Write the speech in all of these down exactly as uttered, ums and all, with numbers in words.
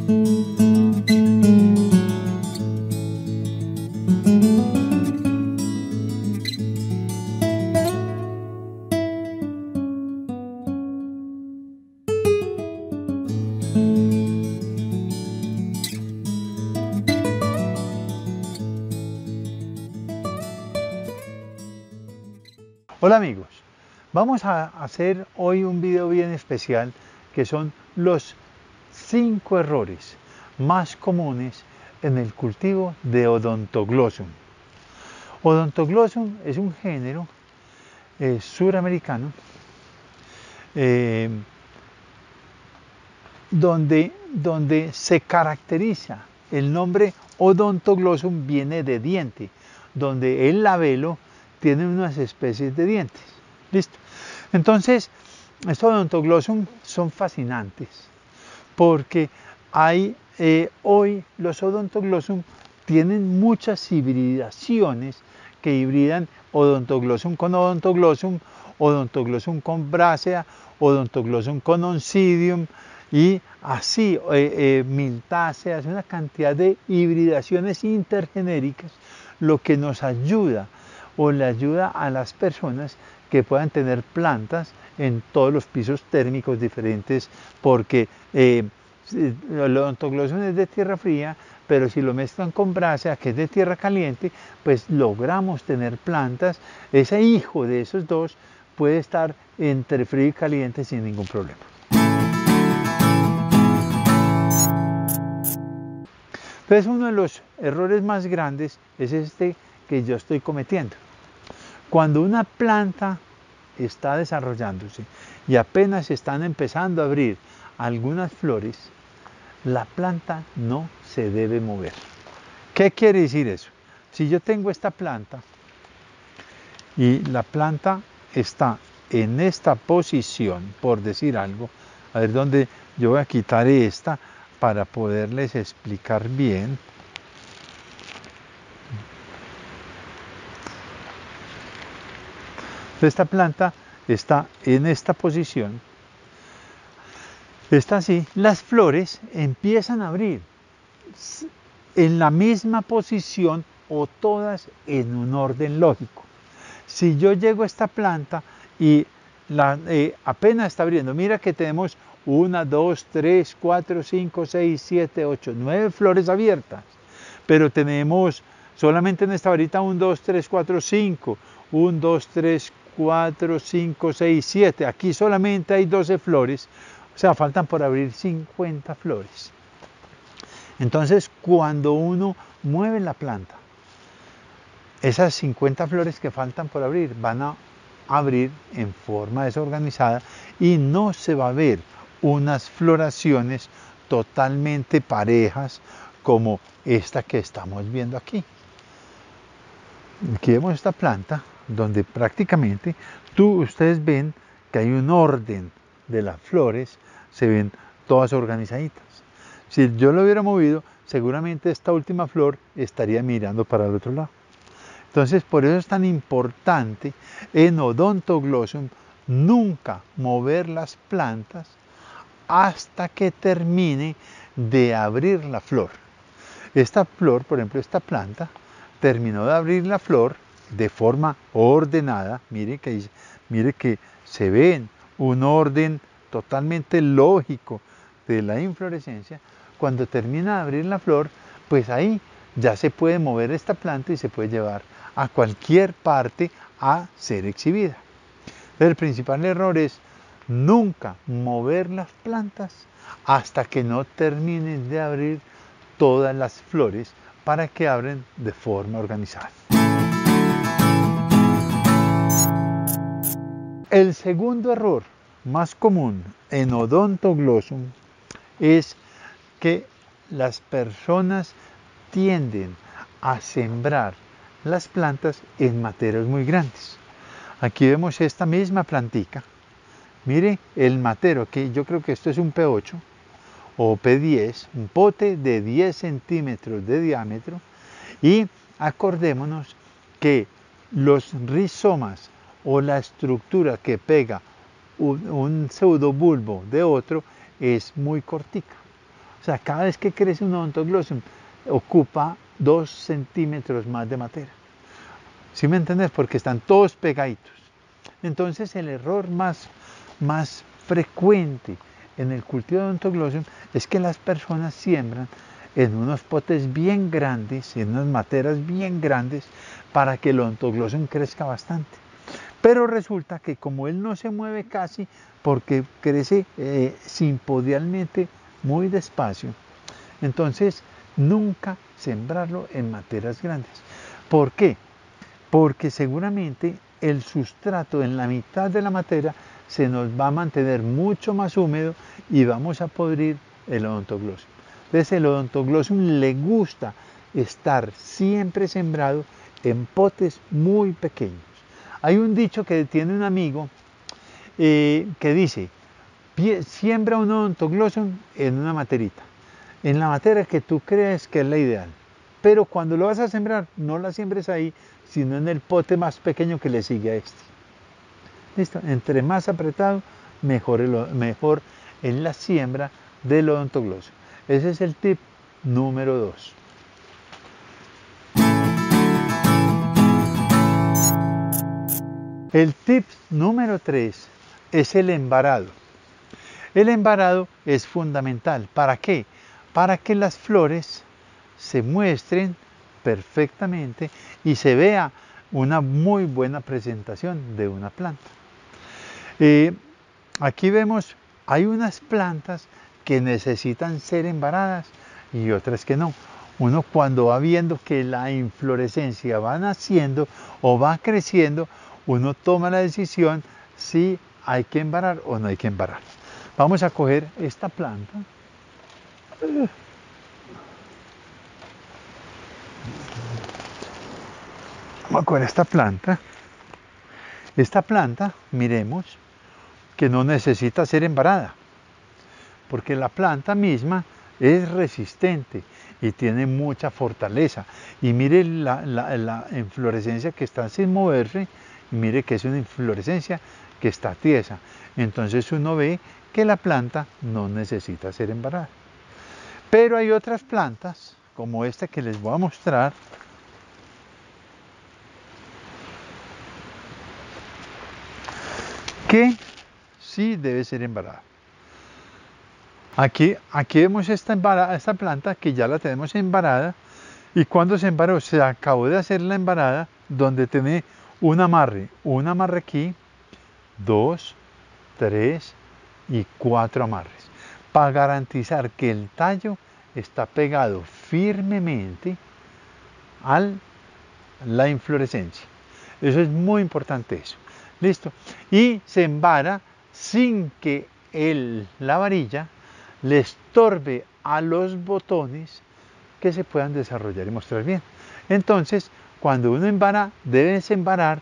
Hola amigos, vamos a hacer hoy un video bien especial que son los cinco errores más comunes en el cultivo de Odontoglossum. Odontoglossum es un género eh, suramericano eh, donde, donde se caracteriza, el nombre Odontoglossum viene de diente, donde el labelo tiene unas especies de dientes. ¿Listo? Entonces, estos Odontoglossum son fascinantes porque hay, eh, hoy los Odontoglossum tienen muchas hibridaciones que hibridan Odontoglossum con Odontoglossum, Odontoglossum con Bracea, Odontoglossum con Oncidium y así eh, eh, Miltáceas, una cantidad de hibridaciones intergenéricas, lo que nos ayuda o le ayuda a las personas que puedan tener plantas en todos los pisos térmicos diferentes, porque eh, el Odontoglossum es de tierra fría, pero si lo mezclan con Bracea, que es de tierra caliente, pues logramos tener plantas. Ese hijo de esos dos puede estar entre frío y caliente sin ningún problema. Entonces, uno de los errores más grandes es este que yo estoy cometiendo. Cuando una planta está desarrollándose y apenas están empezando a abrir algunas flores, la planta no se debe mover. ¿Qué quiere decir eso? Si yo tengo esta planta y la planta está en esta posición, por decir algo, a ver dónde yo voy a quitar esta para poderles explicar bien. Esta planta está en esta posición, está así, las flores empiezan a abrir en la misma posición o todas en un orden lógico. Si yo llego a esta planta y la, eh, apenas está abriendo, mira que tenemos una, dos, tres, cuatro, cinco, seis, siete, ocho, nueve flores abiertas, pero tenemos solamente en esta varita uno, dos, tres, cuatro, cinco, uno, dos, tres, cuatro, cinco, seis, siete, aquí solamente hay doce flores, o sea, faltan por abrir cincuenta flores. Entonces, cuando uno mueve la planta, esas cincuenta flores que faltan por abrir van a abrir en forma desorganizada y no se va a ver unas floraciones totalmente parejas como esta que estamos viendo aquí. Aquí vemos esta planta donde prácticamente tú, ustedes ven que hay un orden de las flores, se ven todas organizaditas. Si yo lo hubiera movido, seguramente esta última flor estaría mirando para el otro lado. Entonces, por eso es tan importante en Odontoglossum nunca mover las plantas hasta que termine de abrir la flor. Esta flor, por ejemplo, esta planta, terminó de abrir la flor de forma ordenada. Mire que, mire que se ve un orden totalmente lógico de la inflorescencia. Cuando termina de abrir la flor, pues ahí ya se puede mover esta planta y se puede llevar a cualquier parte a ser exhibida. El principal error es nunca mover las plantas hasta que no terminen de abrir todas las flores para que abren de forma organizada. El segundo error más común en Odontoglossum es que las personas tienden a sembrar las plantas en materos muy grandes. Aquí vemos esta misma plantica. Mire el matero, que yo creo que esto es un P ocho o P diez, un pote de diez centímetros de diámetro, y acordémonos que los rizomas o la estructura que pega un, un pseudobulbo de otro es muy cortica. O sea, cada vez que crece un odontoglossum, ocupa dos centímetros más de materia. ¿Sí me entendés? Porque están todos pegaditos. Entonces el error más, más frecuente en el cultivo de odontoglossum es que las personas siembran en unos potes bien grandes, en unas materas bien grandes, para que el odontoglossum crezca bastante. Pero resulta que como él no se mueve casi, porque crece eh, simpodialmente muy despacio, entonces nunca sembrarlo en materas grandes. ¿Por qué? Porque seguramente el sustrato en la mitad de la matera se nos va a mantener mucho más húmedo y vamos a podrir el odontoglossum. Entonces el odontoglossum le gusta estar siempre sembrado en potes muy pequeños. Hay un dicho que tiene un amigo eh, que dice, siembra un odontoglossum en una materita, en la materia que tú crees que es la ideal. Pero cuando lo vas a sembrar, no la siembres ahí, sino en el pote más pequeño que le sigue a este. ¿Listo? Entre más apretado, mejor, el, mejor en la siembra del odontoglossum. Ese es el tip número dos. El tip número tres es el embarado. El embarado es fundamental. ¿Para qué? Para que las flores se muestren perfectamente y se vea una muy buena presentación de una planta. Eh, aquí vemos, hay unas plantas que necesitan ser embaradas y otras que no. Uno cuando va viendo que la inflorescencia va naciendo o va creciendo, uno toma la decisión si hay que embarar o no hay que embarar. Vamos a coger esta planta. Vamos a coger esta planta. Esta planta, miremos, que no necesita ser embarada, porque la planta misma es resistente y tiene mucha fortaleza. Y mire la, la, la inflorescencia que está sin moverse, y mire que es una inflorescencia que está tiesa. Entonces uno ve que la planta no necesita ser embarada. Pero hay otras plantas, como esta que les voy a mostrar, que sí debe ser embarada. Aquí, aquí vemos esta, embarada, esta planta que ya la tenemos embarada. ¿Y cuando se embaró? Se acabó de hacer la embarada, donde tiene un amarre. Un amarre aquí, dos, tres y cuatro amarres. Para garantizar que el tallo está pegado firmemente a la inflorescencia. Eso es muy importante eso. ¿Listo? Y se embara sin que el, la varilla le estorbe a los botones que se puedan desarrollar y mostrar bien. Entonces, cuando uno embara, debes embarar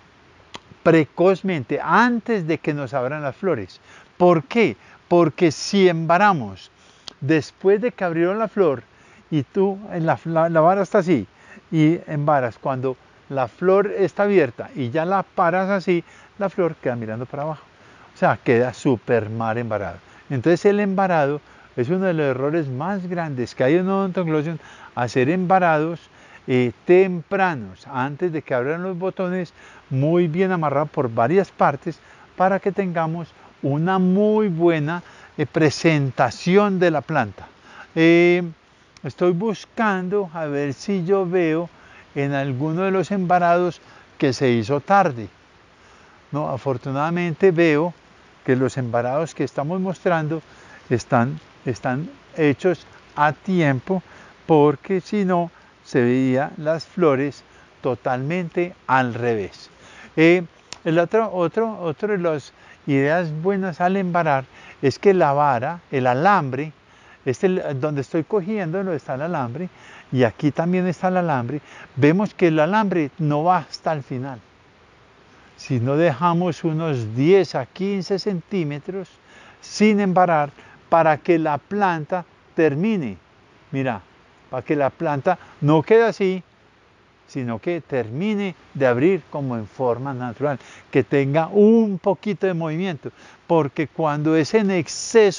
precozmente, antes de que nos abran las flores. ¿Por qué? Porque si embaramos después de que abrieron la flor y tú, la, la, la vara está así, y embaras cuando la flor está abierta y ya la paras así, la flor queda mirando para abajo. O sea, queda súper mal embarado. Entonces el embarado es uno de los errores más grandes que hay en odontoglossum, hacer embarados eh, tempranos, antes de que abran los botones, muy bien amarrados por varias partes, para que tengamos una muy buena eh, presentación de la planta. Eh, estoy buscando a ver si yo veo en alguno de los embarados que se hizo tarde. No, afortunadamente veo que los embarados que estamos mostrando están, están hechos a tiempo, porque si no se veían las flores totalmente al revés. Eh, el otro, otro, otro de las ideas buenas al embarar es que la vara, el alambre, este, donde estoy cogiendo no está el alambre, y aquí también está el alambre, vemos que el alambre no va hasta el final. Si no dejamos unos diez a quince centímetros sin embarar para que la planta termine. Mira, para que la planta no quede así, sino que termine de abrir como en forma natural, que tenga un poquito de movimiento, porque cuando es en exceso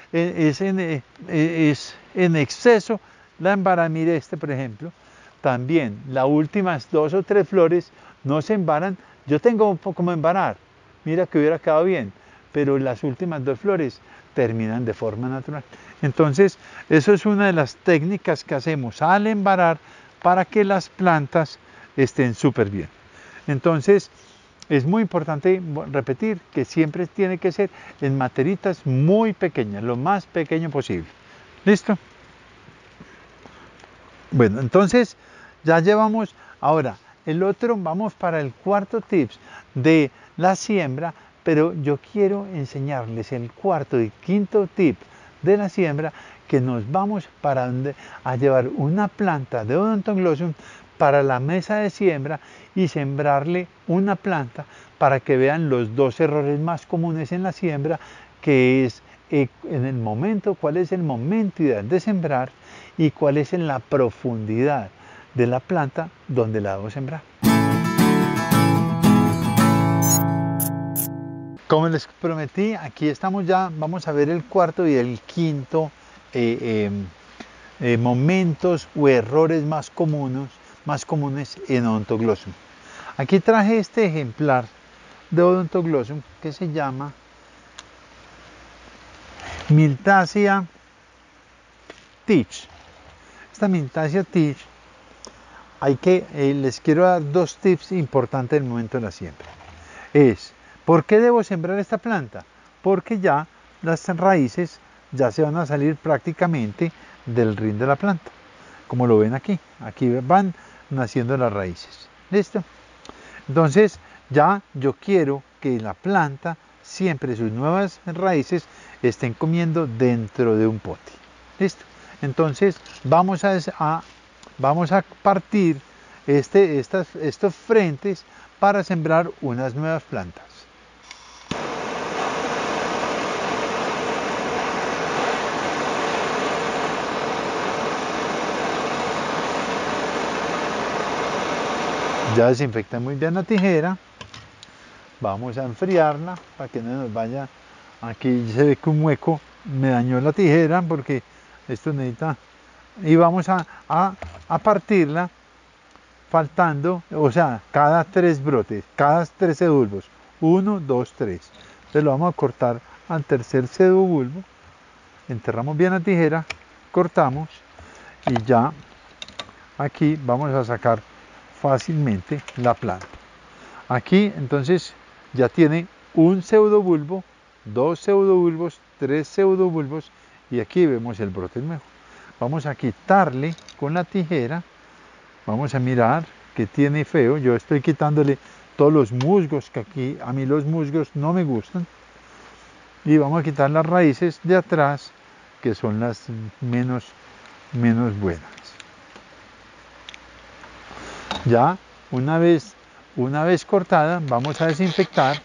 es en, es en exceso la embarar. Mire este, por ejemplo, también las últimas dos o tres flores no se embaran. Yo tengo como embarar, mira que hubiera quedado bien, pero las últimas dos flores terminan de forma natural. Entonces, eso es una de las técnicas que hacemos al embarar para que las plantas estén súper bien. Entonces, es muy importante repetir que siempre tiene que ser en materitas muy pequeñas, lo más pequeño posible. ¿Listo? Bueno, entonces ya llevamos, ahora el otro, vamos para el cuarto tips de la siembra, pero yo quiero enseñarles el cuarto y quinto tip de la siembra, que nos vamos para donde, a llevar una planta de Odontoglossum para la mesa de siembra y sembrarle una planta para que vean los dos errores más comunes en la siembra, que es eh, en el momento, cuál es el momento ideal de sembrar y cuál es en la profundidad de la planta donde la debo sembrar. Como les prometí, aquí estamos ya, vamos a ver el cuarto y el quinto eh, eh, eh, momentos o errores más comunes, más comunes en Odontoglossum. Aquí traje este ejemplar de Odontoglossum que se llama Miltasia Teach. Esta Miltasia Teach, hay que, eh, les quiero dar dos tips importantes en el momento de la siembra. Es, ¿por qué debo sembrar esta planta? Porque ya las raíces ya se van a salir prácticamente del rin de la planta. Como lo ven aquí, aquí van naciendo las raíces. ¿Listo? Entonces, ya yo quiero que la planta, siempre sus nuevas raíces, estén comiendo dentro de un pote. ¿Listo? Entonces, vamos a, a, vamos a partir este, estas, estos frentes para sembrar unas nuevas plantas. Ya desinfecté muy bien la tijera. Vamos a enfriarla para que no nos vaya. Aquí se ve que un hueco me dañó la tijera porque esto necesita. Y vamos a, a, a partirla faltando, o sea, cada tres brotes, cada tres sedulbos. Uno, dos, tres. Entonces lo vamos a cortar al tercer sedubulbo. Enterramos bien la tijera, cortamos y ya aquí vamos a sacar fácilmente la planta. Aquí entonces ya tiene un pseudobulbo, dos pseudobulbos, tres pseudobulbos y aquí vemos el brote nuevo. Vamos a quitarle con la tijera, vamos a mirar que tiene feo. Yo estoy quitándole todos los musgos, que aquí a mí los musgos no me gustan, y vamos a quitar las raíces de atrás, que son las menos, menos buenas. Ya una vez, una vez cortada, vamos a desinfectar.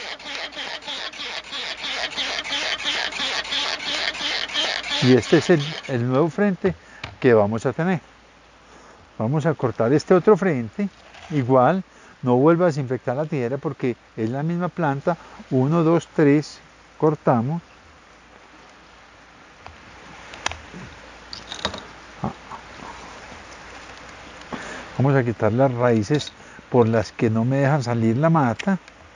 Y este es el, el nuevo frente que vamos a tener. Vamos a cortar este otro frente. Igual, no vuelva a desinfectar la tijera porque es la misma planta. Uno, dos, tres, cortamos. Vamos a quitar las raíces por las que no me dejan salir la mata.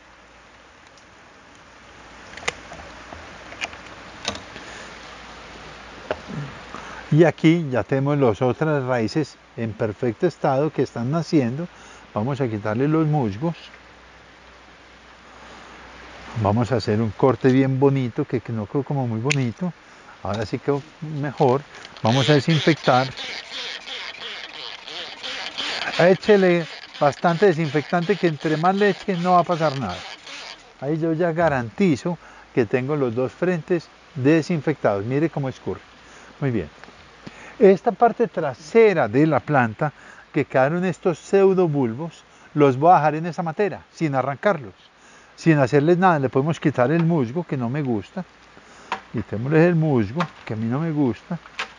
Y aquí ya tenemos las otras raíces en perfecto estado que están naciendo. Vamos a quitarle los musgos. Vamos a hacer un corte bien bonito, que, que no quedó como muy bonito. Ahora sí quedó mejor. Vamos a desinfectar. Échele bastante desinfectante, que entre más le eche no va a pasar nada. Ahí yo ya garantizo que tengo los dos frentes desinfectados. Mire cómo escurre. Muy bien. Esta parte trasera de la planta, que quedaron estos pseudobulbos, los voy a dejar en esa matera, sin arrancarlos, sin hacerles nada. Le podemos quitar el musgo, que no me gusta. Quitémosles el musgo, que a mí no me gusta,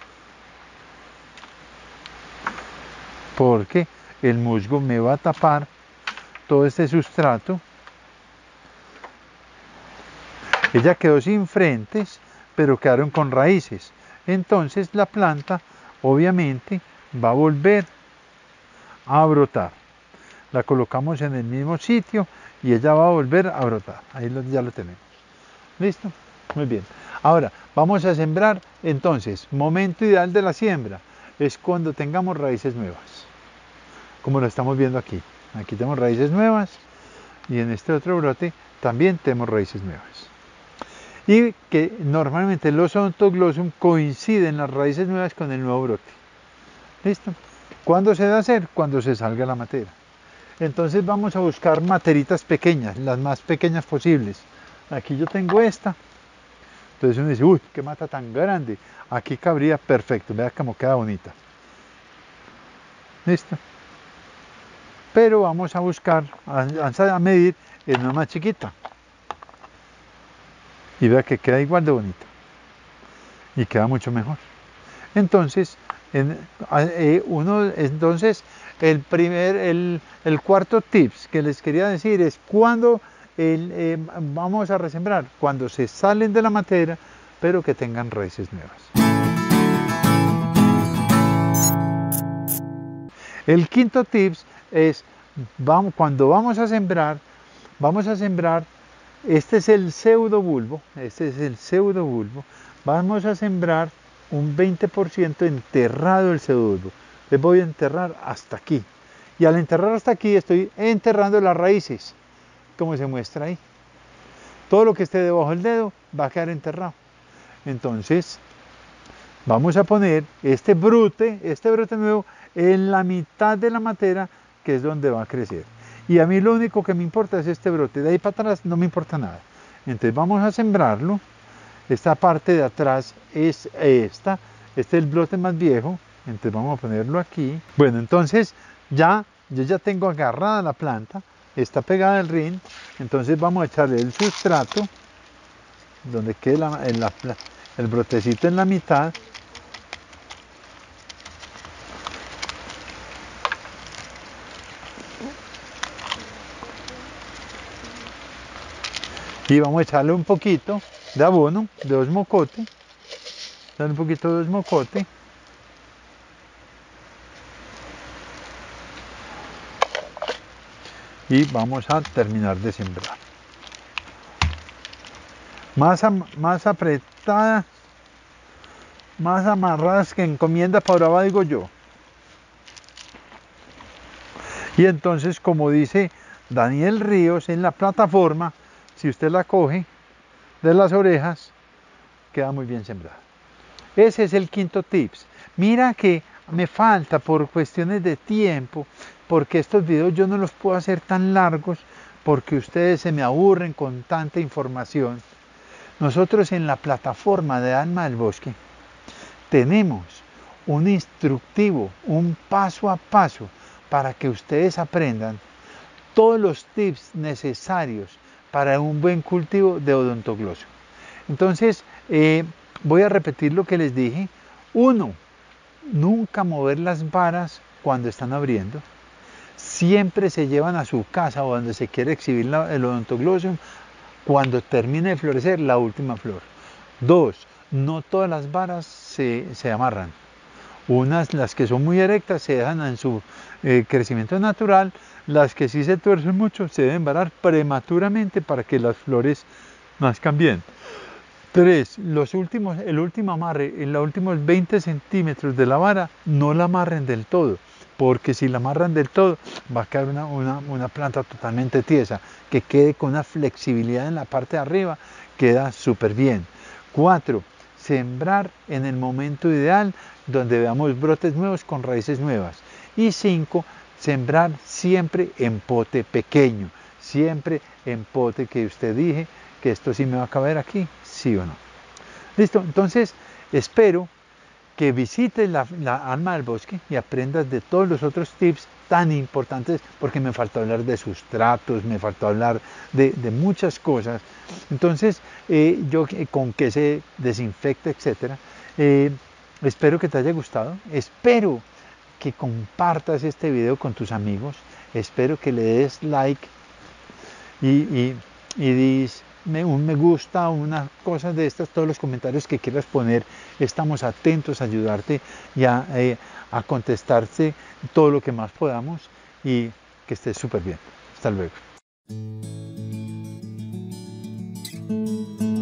porque el musgo me va a tapar todo este sustrato. Ella quedó sin frentes, pero quedaron con raíces. Entonces la planta obviamente va a volver a brotar. La colocamos en el mismo sitio y ella va a volver a brotar. Ahí lo, ya lo tenemos. ¿Listo? Muy bien. Ahora, vamos a sembrar. Entonces, momento ideal de la siembra es cuando tengamos raíces nuevas. Como lo estamos viendo aquí. Aquí tenemos raíces nuevas y en este otro brote también tenemos raíces nuevas. Y que normalmente los Odontoglossum coinciden las raíces nuevas con el nuevo brote. ¿Listo? ¿Cuándo se debe hacer? Cuando se salga la matera. Entonces vamos a buscar materitas pequeñas, las más pequeñas posibles. Aquí yo tengo esta. Entonces uno dice, uy, qué mata tan grande. Aquí cabría perfecto, vea cómo queda bonita. ¿Listo? Pero vamos a buscar, a, a medir en una más chiquita. Y vea que queda igual de bonita. Y queda mucho mejor. Entonces, en, eh, uno, entonces el, primer, el, el cuarto tips que les quería decir es cuando el, eh, vamos a resembrar, cuando se salen de la matera, pero que tengan raíces nuevas. El quinto tips es, vamos, cuando vamos a sembrar, vamos a sembrar, este es el pseudobulbo, este es el pseudobulbo, vamos a sembrar un veinte por ciento enterrado el pseudobulbo. Les voy a enterrar hasta aquí. Y al enterrar hasta aquí estoy enterrando las raíces, como se muestra ahí. Todo lo que esté debajo del dedo va a quedar enterrado. Entonces, vamos a poner este brote, este brote nuevo, en la mitad de la matera, que es donde va a crecer. Y a mí lo único que me importa es este brote. De ahí para atrás no me importa nada. Entonces vamos a sembrarlo. Esta parte de atrás es esta. Este es el brote más viejo. Entonces vamos a ponerlo aquí. Bueno, entonces ya, yo ya tengo agarrada la planta. Está pegada al rin. Entonces vamos a echarle el sustrato. Donde quede la, el, la, el brotecito en la mitad. Y vamos a echarle un poquito de abono, de osmocote. Darle un poquito de osmocote. Y vamos a terminar de sembrar. Más, más apretada, más amarradas que encomienda para brava, digo yo. Y entonces, como dice Daniel Ríos en la plataforma, si usted la coge de las orejas, queda muy bien sembrada. Ese es el quinto tips. Mira que me falta por cuestiones de tiempo, porque estos videos yo no los puedo hacer tan largos, porque ustedes se me aburren con tanta información. Nosotros en la plataforma de Alma del Bosque tenemos un instructivo, un paso a paso, para que ustedes aprendan todos los tips necesarios para un buen cultivo de Odontoglossum. Entonces, eh, voy a repetir lo que les dije. Uno, nunca mover las varas cuando están abriendo. Siempre se llevan a su casa o donde se quiere exhibir la, el Odontoglossum cuando termine de florecer la última flor. Dos, no todas las varas se, se amarran. Unas, las que son muy erectas, se dejan en su eh, crecimiento natural. Las que sí se tuercen mucho, se deben varar prematuramente para que las flores nazcan bien. Tres, los últimos, el último amarre, en los últimos veinte centímetros de la vara, no la amarren del todo, porque si la amarran del todo, va a quedar una, una, una planta totalmente tiesa, que quede con una flexibilidad en la parte de arriba, queda súper bien. Cuatro, sembrar en el momento ideal, donde veamos brotes nuevos con raíces nuevas. Y cinco, sembrar siempre en pote pequeño, siempre en pote que usted dije, que esto sí me va a caber aquí, sí o no. Listo, entonces espero que visites la, la Alma del Bosque y aprendas de todos los otros tips tan importantes, porque me faltó hablar de sustratos, me faltó hablar de, de muchas cosas. Entonces, eh, yo eh, con qué se desinfecta, etcétera. Eh, espero que te haya gustado, espero que compartas este video con tus amigos, espero que le des like y, y, y dis, me, un me gusta, una cosa de estas, todos los comentarios que quieras poner, estamos atentos a ayudarte y a, eh, a contestarte todo lo que más podamos y que estés súper bien. Hasta luego.